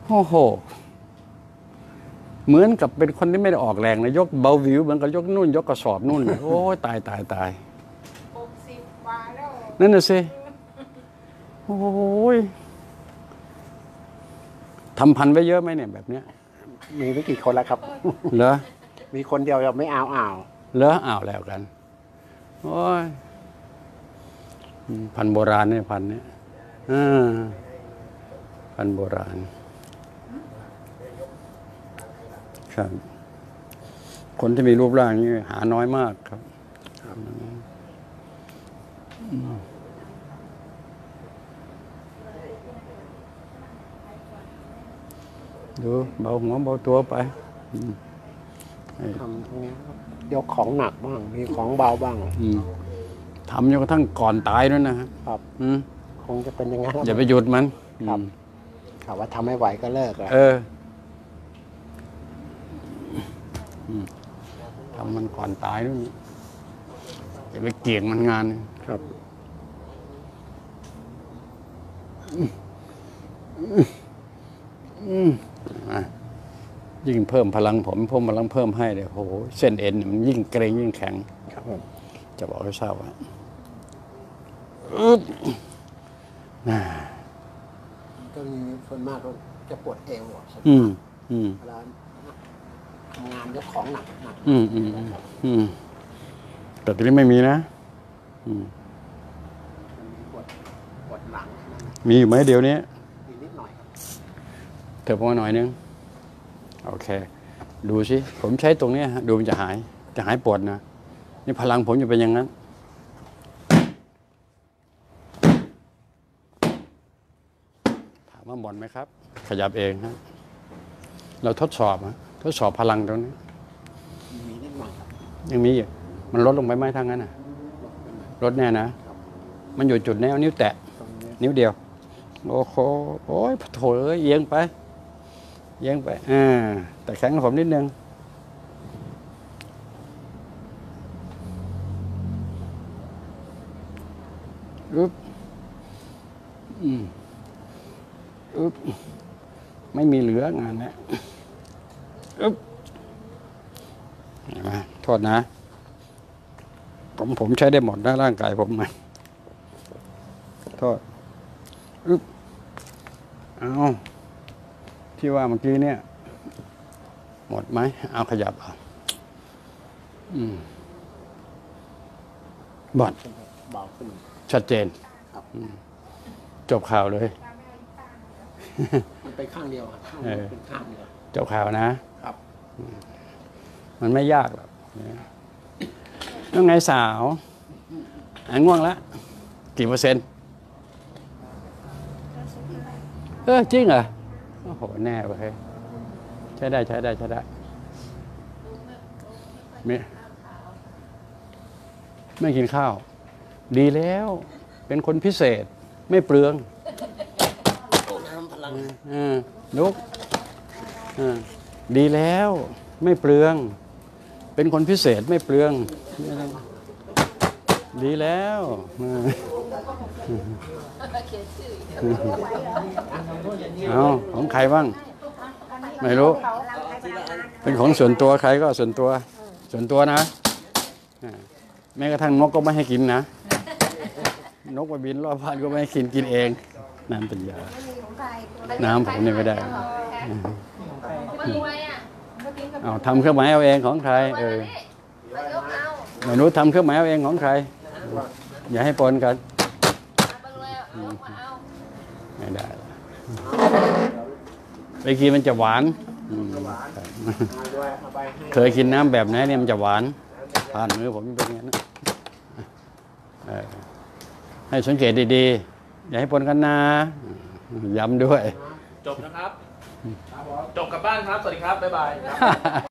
โอ้โหเหมือนกับเป็นคนที่ไม่ได้ออกแรงนะยกเบาวิวเหมือนกับยกนู่นยกกระสอบนู่นโอ้ยตาย 60 บาทแล้วนั่นน่ะสิโอ้ยทำพันไว้เยอะไหมเนี่ยแบบเนี้ยมีไม่กี่คนแล้วครับเหรอมีคนเดียวยังไม่เอาเหรออ้าวแล้วกันโอ้ยพันโบราณเนี่ยพันเนี่ยพันโบราณครับคนที่มีรูปร่างนี้หาน้อยมากครับดูเบาหัวเบาตัวไปทำตรงนี้ยกของหนักบ้างมีของเบาบ้างทำจนกระทั่งก่อนตายด้วยนะครับคงจะเป็นอย่างนั้นอย่าไปหยุดมันครับข่าวว่าทำไม่ไหวก็เลิกแล้วทำมันก่อนตายด้วยอย่าไปเกี่ยงมันงานครับยิ่งเพิ่มพลังผมเพิ่มพลังเพิ่มให้เลยโอ้โหเส้นเอ็นมันยิ่งเกร็งยิ่งแข็งครับจะบอกให้ทราบว่าก็มีส่วนมากก็จะปวดเอวเวลาทำงานยกของหนักแต่ทีนี้ไม่มีนะปวดหลังมีอยู่ไหมเดี๋ยวนี้มีนิดหน่อยเถอะพอหน่อยนึงโอเคดูสิผมใช้ตรงนี้ดูมันจะหายปวดนะนี่พลังผมจะเป็นอย่างนั้นถามว่าบ่นไหมครับขยับเองฮะเราทดสอบพลังตรงนี้มีนิดหน่อยยังมีอยู่มันลดลงไปไหมทางนั้นนะลดแน่นะมันอยู่จุดแนวนิ้วแตะนิ้วเดียวโอ้โหโอ้ยโถเอียงไปแต่แข็งกับผมนิดนึงไม่มีเหลืองานนะโทษนะผมใช้ได้หมดนะร่างกายผมนะโทษเอาที่ว่าเมื่อกี้เนี่ยหมดไหมเอาขยับเอาบอดเบาขึ้นชัดเจนจบข่าวเลยมันไปข้างเดียวเป็นข้างเดียวจบข่าวนะครับมันไม่ยากหรอกแล้วไงสาวง่วงแล้วกี่เปอร์เซ็นต์จริงเหรอโอ้โหแน่ไปใช้ได้ไม่กินข้าวดีแล้วเป็นคนพิเศษไม่เปลืองลุกดีแล้วไม่เปลืองเป็นคนพิเศษไม่เปลืองดีแล้วเอาของใครบ้างไม่รู้เป็นของส่วนตัวใครก็ส่วนตัวนะแม้กระทั่งนกก็ไม่ให้กินนะนกมาบินรอบบ้านก็ไม่ให้กินเองน้ำเป็นยาน้ำผมเนี่ยไม่ได้เอาทำเครื่องหมายเอาเองของใครไม่รู้ทำเครื่องหมายเอาเองของใครอย่าให้ปนกันไม่ได้ไปกินมันจะหวานเคยกินน้ำแบบไหนเนี่ยมันจะหวานผ่านมือผมเป็นอย่างนั้นให้สังเกตดีๆอย่าให้ปนกันนะย้ำด้วยจบนะครับจบกลับบ้านครับสวัสดีครับบ๊ายบาย